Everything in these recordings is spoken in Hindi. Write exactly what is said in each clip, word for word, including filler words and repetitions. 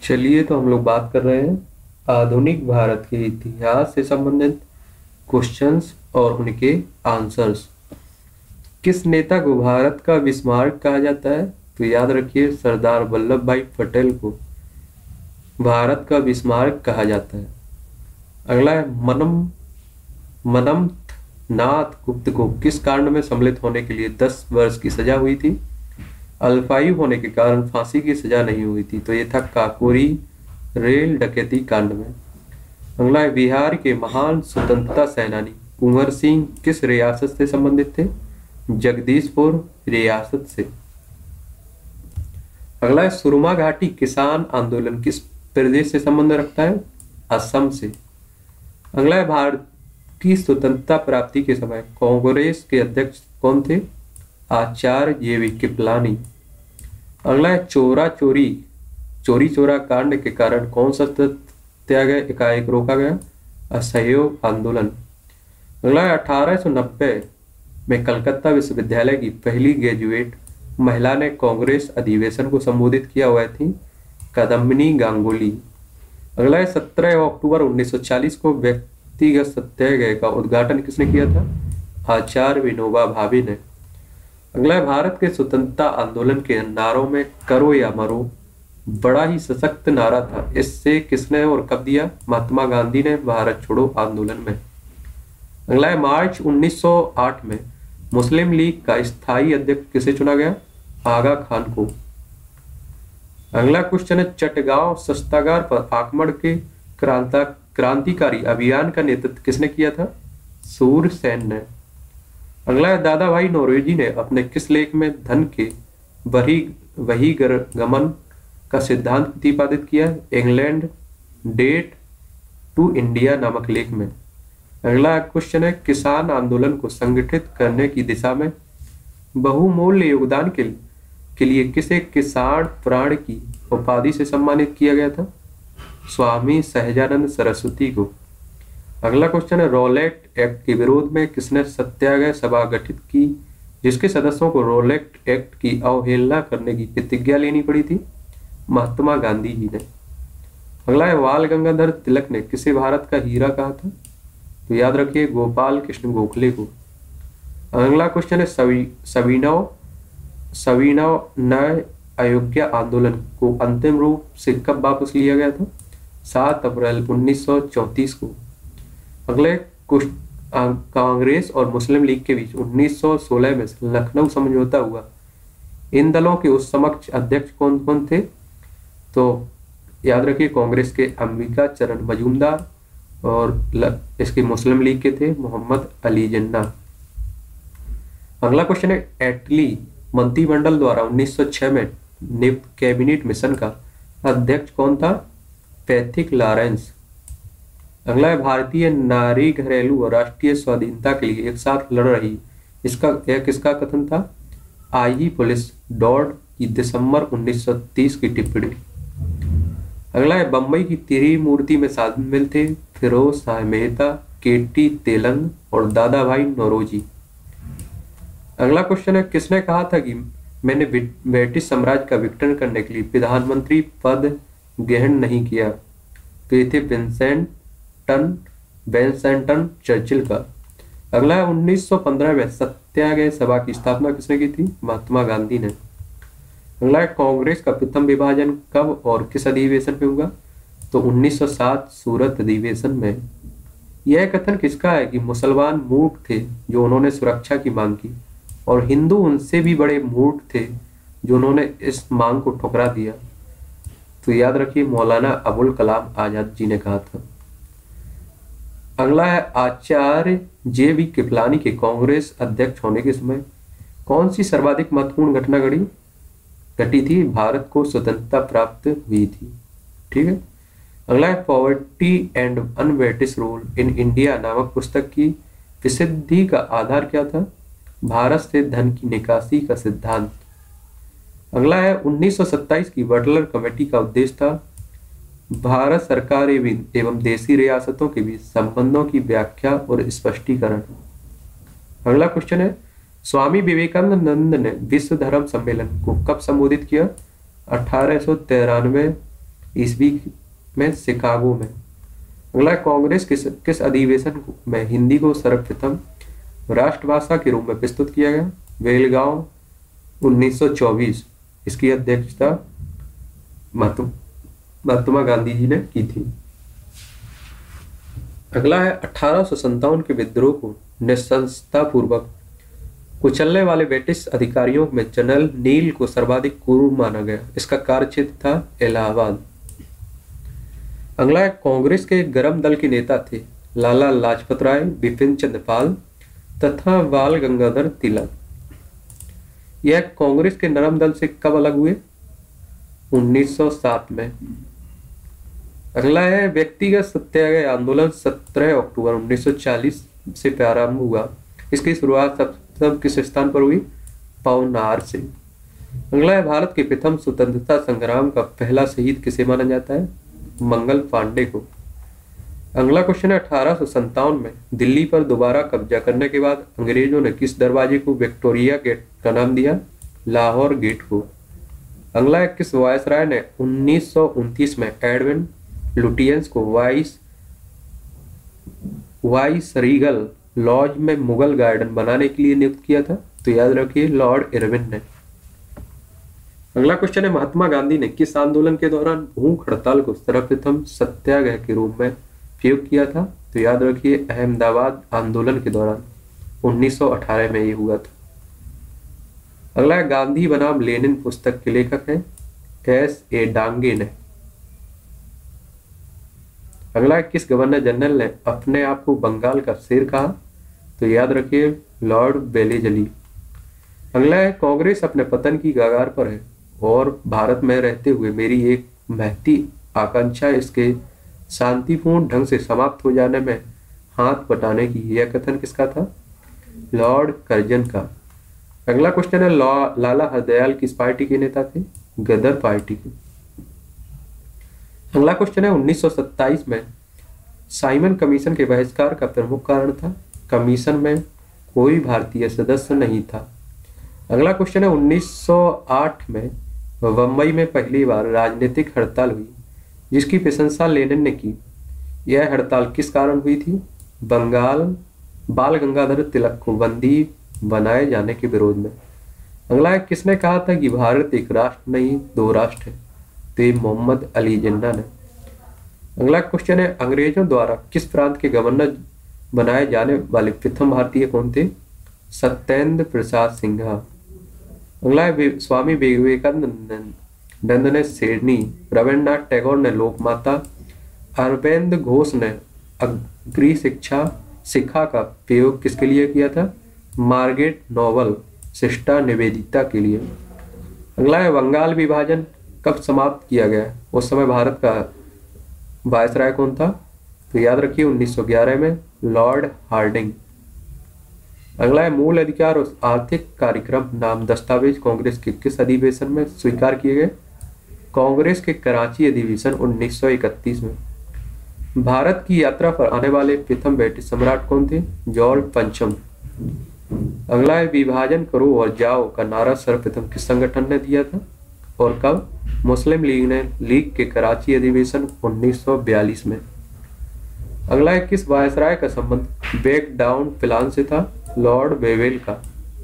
चलिए, तो हम लोग बात कर रहे हैं आधुनिक भारत के इतिहास से संबंधित क्वेश्चंस और उनके आंसर्स। किस नेता को भारत का बिस्मार्क कहा जाता है? तो याद रखिए, सरदार वल्लभ भाई पटेल को भारत का बिस्मार्क कहा जाता है। अगला है मनम मनमथ नाथ गुप्त को किस कांड में सम्मिलित होने के लिए दस वर्ष की सजा हुई थी? अल्पायु होने के कारण फांसी की सजा नहीं हुई थी, तो ये था काकोरी रेल डकैती कांड में। अगला है बिहार के महान स्वतंत्रता सेनानी कुंवर सिंह किस रियासत से संबंधित थे? जगदीशपुर रियासत से। अगला है सुरमा घाटी किसान आंदोलन किस प्रदेश से संबंध रखता है? असम से। अगला है भारत की स्वतंत्रता प्राप्ति के समय कांग्रेस के अध्यक्ष कौन थे? Acharya J B Kripalani. अगला है चोरा चोरी चोरी चोरा कांड के कारण कौन सा सत्याग्रह एकाएक रोका गया? असहयोग आंदोलन। अगला है अठारह सौ नब्बे में कलकत्ता विश्वविद्यालय की पहली ग्रेजुएट महिला ने कांग्रेस अधिवेशन को संबोधित किया, हुआ थी कदम्बिनी गांगुली। अगला है सत्रह अक्टूबर उन्नीस सौ चालीस को व्यक्तिगत सत्याग्रह का उद्घाटन किसने किया था? आचार्य विनोबा भावे ने। अगला है भारत के स्वतंत्रता आंदोलन के नारों में करो या मरो बड़ा ही सशक्त नारा था, इससे किसने और कब दिया? महात्मा गांधी ने भारत छोड़ो आंदोलन में। अगला है मार्च उन्नीस सौ आठ में मुस्लिम लीग का स्थायी अध्यक्ष किसे चुना गया? आगा खान को। अगला क्वेश्चन है चटगांव शस्त्रागार पर आक्रमण के क्रांता क्रांतिकारी अभियान का नेतृत्व किसने किया था? सूरसेन ने। अगला है दादा भाई नौरोजी ने अपने किस लेख में धन के बही बहिर्गमन का सिद्धांत प्रतिपादित किया? इंग्लैंड डेट टू इंडिया नामक लेख में। अगला क्वेश्चन है किसान आंदोलन को संगठित करने की दिशा में बहुमूल्य योगदान के, के लिए किसे किसान प्राण की उपाधि से सम्मानित किया गया था? स्वामी सहजानंद सरस्वती को। अगला क्वेश्चन है रोलेट एक्ट के विरोध में किसने सत्याग्रह सभा गठित की, जिसके सदस्यों को रोलेट एक्ट की अवहेलना करने की प्रतिज्ञा लेनी पड़ी थी? महात्मा गांधी जी ने। अगला है बाल गंगाधर तिलक ने किसे भारत का हीरा कहा था? तो याद रखिए गोपाल कृष्ण गोखले को। अगला क्वेश्चन है सवी सविनव सविनव न्याय अयोग्य आंदोलन को अंतिम रूप से कब वापस लिया गया था? सात अप्रैल उन्नीस सौ चौंतीस को। अगले कांग्रेस और मुस्लिम लीग के बीच उन्नीस सौ सोलह में लखनऊ समझौता हुआ, इन दलों के उस समक्ष अध्यक्ष कौन कौन थे? तो याद रखिए कांग्रेस के अंबिका चरण मजूमदार और इसके मुस्लिम लीग के थे मोहम्मद अली जिन्ना। अगला क्वेश्चन है एटली मंत्रिमंडल द्वारा उन्नीस सौ छह में नियुक्त कैबिनेट मिशन का अध्यक्ष कौन था? Pethick Lawrence. अगला है भारतीय नारी घरेलू और राष्ट्रीय स्वाधीनता के लिए एक साथ लड़ रही, इसका यह किसका कथन था? आई पुलिस डॉड की दिसंबर उन्नीस सौ तीस की टिप्पणी। अगला है बम्बई की त्रिमूर्ति में शामिल थे फिरोज शाह मेहता, केटी तेलंग और दादा भाई नौरोजी। अगला क्वेश्चन है किसने कहा था कि मैंने ब्रिटिश साम्राज्य का विघटन करने के लिए प्रधानमंत्री पद ग्रहण नहीं किया? तो ये थे विंसेंटन बेंसेंटन चर्चिल का। अगला है उन्नीस सौ पंद्रह में सत्याग्रह सभा की स्थापना किसने की थी? महात्मा गांधी ने। अगला है कांग्रेस का प्रथम विभाजन कब और किस अधिवेशन में हुआ? तो उन्नीस सौ सात सूरत अधिवेशन में। यह कथन किसका है कि मुसलमान मूर्ख थे जो उन्होंने सुरक्षा की मांग की और हिंदू उनसे भी बड़े मूर्ख थे जो उन्होंने इस मांग को ठुकरा दिया? तो याद रखिए मौलाना अबुल कलाम आजाद जी ने कहा था। अगला है आचार्य जे वी कृपलानी के कांग्रेस अध्यक्ष होने के समय कौन सी सर्वाधिक महत्वपूर्ण घटना घटी घटी थी? भारत को स्वतंत्रता प्राप्त हुई थी। ठीक है। अगला है poverty and unBritish rule in India नामक पुस्तक की प्रसिद्धि का आधार क्या था? भारत से धन की निकासी का सिद्धांत। अगला है उन्नीस सौ सत्ताईस की बटलर कमेटी का उद्देश्य था भारत सरकार एवं देशी रियासतों के बीच संबंधों की व्याख्या और स्पष्टीकरण। अगला क्वेश्चन है स्वामी विवेकानंद ने विश्व धर्म सम्मेलन को कब संबोधित किया? अठारह सौ तिरानवे ईस्वी में शिकागो में। अगला, कांग्रेस किस किस अधिवेशन में हिंदी को सर्वप्रथम राष्ट्रभाषा के रूप में प्रस्तुत किया गया? बेलगांव उन्नीस सौ चौबीस। इसकी अध्यक्षता महात्मा गांधी जी ने की थी। अगला है, अठारह सौ संतावन के विद्रोह को निशंसता पूर्वक कुचलने वाले ब्रिटिश अधिकारियों में जनरल नील को सर्वाधिक क्रूर माना गया। इसका कार्यक्षेत्र था इलाहाबाद। अगला है, कांग्रेस के गरम दल के नेता थे लाला लाजपत राय, बिपिन चंद्र पाल तथा बाल गंगाधर तिलक। यह कांग्रेस के नरम दल से कब अलग हुए? उन्नीस सौ सात में। अगला है, व्यक्तिगत सत्याग्रह आंदोलन सत्रह अक्टूबर उन्नीस सौ चालीस से प्रारंभ हुआ। इसकी शुरुआत सब, सब किस स्थान पर हुई? पवनार से। अगला है, भारत के प्रथम स्वतंत्रता संग्राम का पहला शहीद किसे माना जाता है? मंगल पांडे को। अगला क्वेश्चन है, अठारह सौ संतावन में दिल्ली पर दोबारा कब्जा करने के बाद अंग्रेजों ने किस दरवाजे को विक्टोरिया गेट का नाम दिया? लाहौर गेट को। अगला है, किस वायसराय ने उन्नीस सौ उनतीस में एडविन लुटियंस को वाइस वाइस रीगल लॉज में मुगल गार्डन बनाने के लिए नियुक्त किया था? तो याद रखिए, लॉर्ड इरविन ने। अगला क्वेश्चन है, महात्मा गांधी ने किस आंदोलन के दौरान भूख हड़ताल को सर्वप्रथम सत्याग्रह के रूप में प्रयोग किया था? तो याद रखिए, अहमदाबाद आंदोलन के दौरान उन्नीस सौ अठारह में ये हुआ था। अगला है, गांधी बनाम लेनिन पुस्तक के लेखक हैं एस ए डांगे ने। अगला है, किस गवर्नर जनरल ने अपने आप को बंगाल का शेर कहा? तो याद रखिए, लॉर्ड वेलेजली। अगला है, कांग्रेस अपने पतन की कगार पर है और भारत में रहते हुए मेरी एक महती आकांक्षा इसके शांतिपूर्ण ढंग से समाप्त हो जाने में हाथ बटाने की। यह कथन किसका था? लॉर्ड कर्जन का। अगला क्वेश्चन है, लाला हरदयाल किस पार्टी के नेता थे? गदर पार्टी के। अगला क्वेश्चन है, उन्नीस सौ सत्ताईस में साइमन कमीशन के बहिष्कार का प्रमुख कारण था? कमीशन में कोई भारतीय सदस्य नहीं था। अगला क्वेश्चन है, उन्नीस सौ आठ में बम्बई में पहली बार राजनीतिक हड़ताल हुई जिसकी प्रशंसा लेनिन ने की। यह हड़ताल किस कारण हुई थी? बंगाल बाल गंगाधर तिलक को बंदी बनाए जाने के विरोध में। अगला है, किसने कहा था कि भारत एक राष्ट्र नहीं दो राष्ट्र है? तो मोहम्मद अली जिन्ना ने। अगला क्वेश्चन है, अंग्रेजों द्वारा किस प्रांत के गवर्नर बनाए जाने वाले प्रथम भारतीय कौन थे? सत्येंद्र प्रसाद सिन्हा। अगला है, स्वामी विवेकानंद ने शेरनी, रविन्द्रनाथ टैगोर ने लोकमाता, अरविंद घोष ने अग्री शिक्षा शिखा का प्रयोग किसके लिए किया था? मार्गरेट नोबल सिस्टर निवेदिता के लिए। अगला है, बंगाल विभाजन कब समाप्त किया गया? उस समय भारत का वायसराय कौन था? तो याद रखिए, उन्नीस सौ ग्यारह में लॉर्ड हार्डिंग। अगला है, मूल अधिकार और आर्थिक कार्यक्रम नाम दस्तावेज कांग्रेस के किस अधिवेशन में स्वीकार किए गए? कांग्रेस के कराची अधिवेशन उन्नीस सौ इकतीस में। भारत की यात्रा पर आने वाले प्रथम ब्रिटिश सम्राट कौन थे? जॉर्ज पंचम। अगला है, विभाजन करो और जाओ का नारा सर्वप्रथम किस संगठन ने दिया था और कब? मुस्लिम लीग ने लीग के कराची अधिवेशन उन्नीस सौ बयालीस में। अगला है, किस वायसराय का संबंध बैक डाउन प्लान से था? लॉर्ड वेवेल का।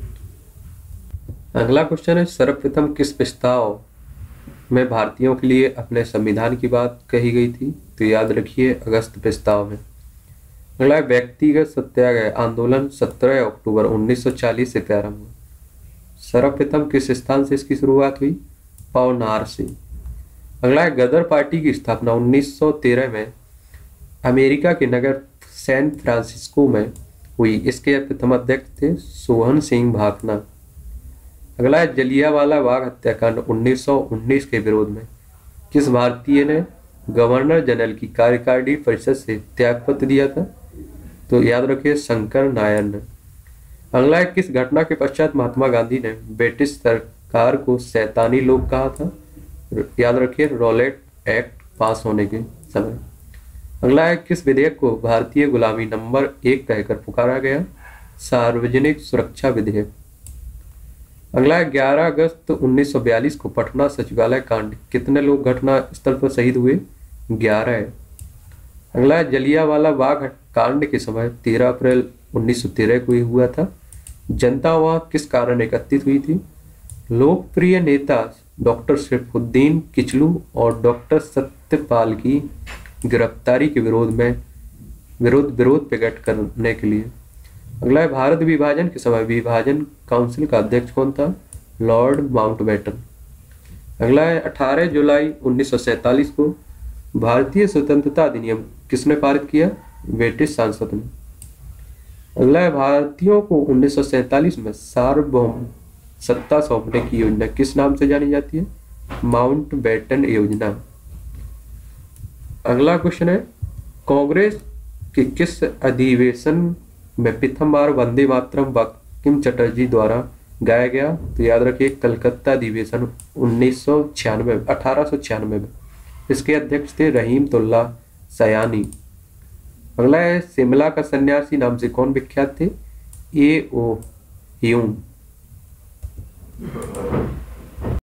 अगला क्वेश्चन है, सर्वप्रथम किस प्रस्ताव में भारतीयों के लिए अपने संविधान की बात कही गई थी? तो याद रखिए, अगस्त प्रस्ताव में। अगला है, व्यक्तिगत सत्याग्रह आंदोलन सत्रह अक्टूबर उन्नीस सौ चालीस से प्रारंभ हुआ। सर्वप्रथम किस स्थान से इसकी शुरुआत हुई? पवनार से। अगला है, गदर पार्टी की स्थापना उन्नीस सौ तेरह में अमेरिका के नगर सैन फ्रांसिस्को में हुई। इसके प्रथम अध्यक्ष थे सोहन सिंह भाकना। अगला है, जलियांवाला बाग हत्याकांड उन्नीस सौ उन्नीस के विरोध में किस भारतीय ने गवर्नर जनरल की कार्यकारिणी परिषद से त्यागपत्र दिया था? तो याद रखिए, शंकर नायर ने। अगला है, किस घटना के पश्चात महात्मा गांधी ने ब्रिटिश सरकार को शैतानी लोग कहा था? याद रखिए, रॉलेट एक्ट पास होने के समय। अगला है, किस विधेयक को भारतीय गुलामी नंबर एक कहकर पुकारा गया? सार्वजनिक सुरक्षा विधेयक। अगला है ग्यारह अगस्त उन्नीस सौ बयालीस को पटना सचिवालय कांड, कितने लोग घटना स्थल पर शहीद हुए? ग्यारह है। अगला है जलियांवाला बाग कांड के समय तेरह अप्रैल उन्नीस सौ तेरह को ही हुआ था। जनता वहां किस कारण एकत्रित हुई थी? लोकप्रिय नेता डॉक्टर सैफुद्दीन किचलू और डॉक्टर सत्यपाल की गिरफ्तारी के विरोध में विरोध विरोध प्रकट करने के लिए। अगला है भारत विभाजन के समय विभाजन काउंसिल का अध्यक्ष कौन था? Lord Mountbatten. अगला है अठारह जुलाई उन्नीस सौ सैंतालीस को भारतीय स्वतंत्रता अधिनियम किसने पारित किया? ब्रिटिश सांसद ने। अगला है भारतीयों को उन्नीस सौ सैंतालीस में सार्वभौम सत्ता सौंपने की योजना किस नाम से जानी जाती है? माउंटबेटन योजना। अगला क्वेश्चन है कांग्रेस के किस अधिवेशन में प्रथम बार वंदे मातरम बंकिम चटर्जी द्वारा गाया गया? तो याद रखिए कलकत्ता अधिवेशन उन्नीस सौ छियानवे अठारह सौ छियानवे में। इसके अध्यक्ष थे रहीमतुल्ला सयानी। अगला है शिमला का सन्यासी नाम से कौन विख्यात थे? A O Hume.